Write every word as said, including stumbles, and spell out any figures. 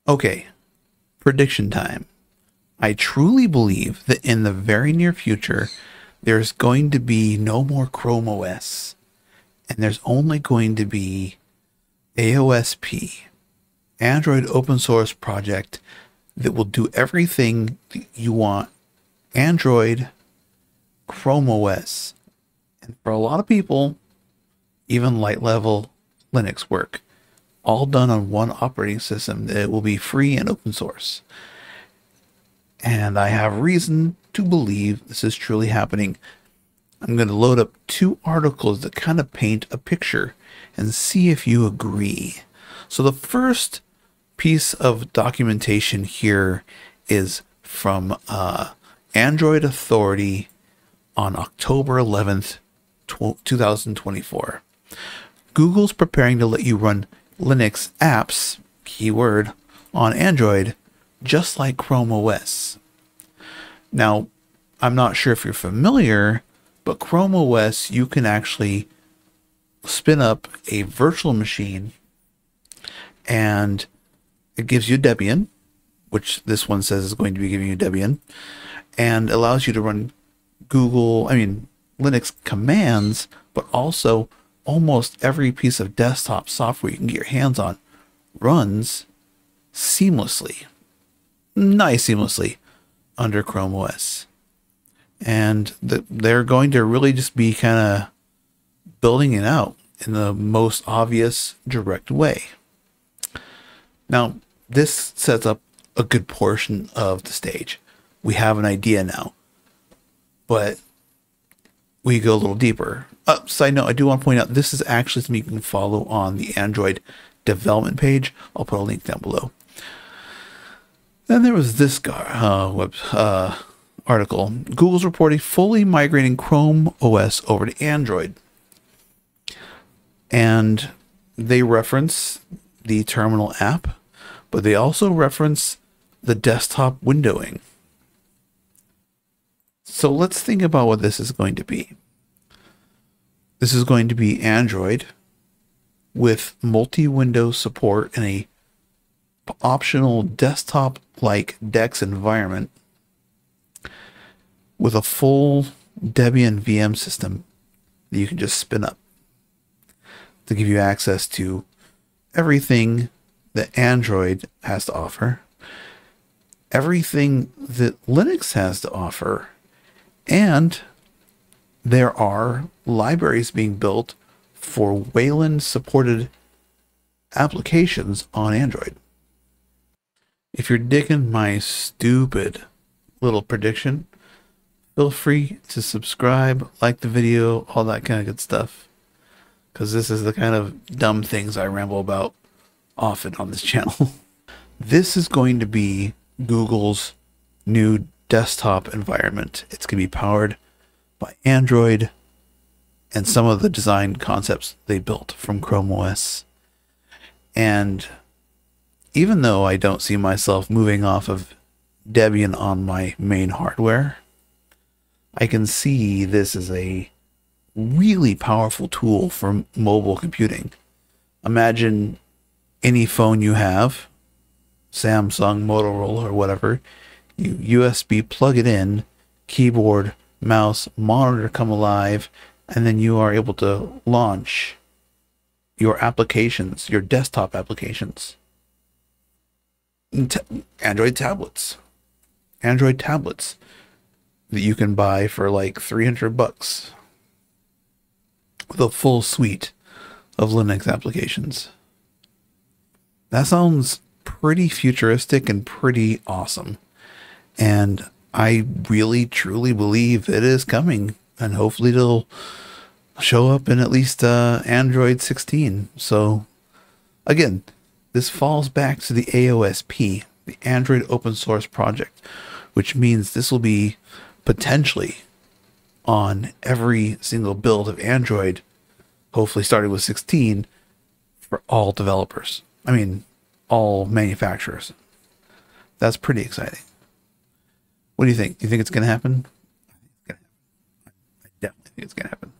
Okay, prediction time. I truly believe that in the very near future, there's going to be no more Chrome O S, and there's only going to be A O S P, Android open source project that will do everything that you want Android, Chrome O S, and for a lot of people, even light level Linux work, all done on one operating system that will be free and open source. And I have reason to believe this is truly happening. I'm going to load up two articles that kind of paint a picture and see if you agree. So the first piece of documentation here is from uh, Android Authority on October eleventh, two thousand twenty-four. Google's preparing to let you run Linux apps, keyword, on Android, just like Chrome O S. Now, I'm not sure if you're familiar, but Chrome O S, you can actually spin up a virtual machine and it gives you Debian, which this one says is going to be giving you Debian, and allows you to run Google, I mean, Linux commands, but also almost every piece of desktop software you can get your hands on runs seamlessly, nice seamlessly, under Chrome O S. And the, they're going to really just be kind of building it out in the most obvious, direct way. Now, this sets up a good portion of the stage. We have an idea now, but we go a little deeper. Uh, side note, I do want to point out this is actually something you can follow on the Android development page. I'll put a link down below. Then there was this guy, uh, web, uh, article. Google's reporting fully migrating Chrome O S over to Android. And they reference the terminal app, but they also reference the desktop windowing. So let's think about what this is going to be. This is going to be Android with multi-window support and a optional desktop-like DeX environment with a full Debian V M system that you can just spin up to give you access to everything that Android has to offer, everything that Linux has to offer, and there are libraries being built for Wayland supported applications on Android. If you're digging my stupid little prediction, feel free to subscribe, like the video, all that kind of good stuff, because this is the kind of dumb things I ramble about often on this channel. This is going to be Google's new desktop environment. It's going to be powered by Android and some of the design concepts they built from Chrome O S. And even though I don't see myself moving off of Debian on my main hardware, I can see this as a really powerful tool for mobile computing. Imagine any phone you have, Samsung, Motorola, or whatever, you U S B plug it in, keyboard, mouse, monitor come alive, and then you are able to launch your applications, your desktop applications. Android tablets. Android tablets that you can buy for like three hundred bucks with a full suite of Linux applications. That sounds pretty futuristic and pretty awesome. And I really, truly believe it is coming. And hopefully it'll show up in at least uh, Android sixteen. So, again, this falls back to the A O S P, the Android Open Source Project, which means this will be potentially on every single build of Android, hopefully starting with sixteen, for all developers. I mean, all manufacturers. That's pretty exciting. What do you think? Do you think it's going to happen? I definitely think it's going to happen.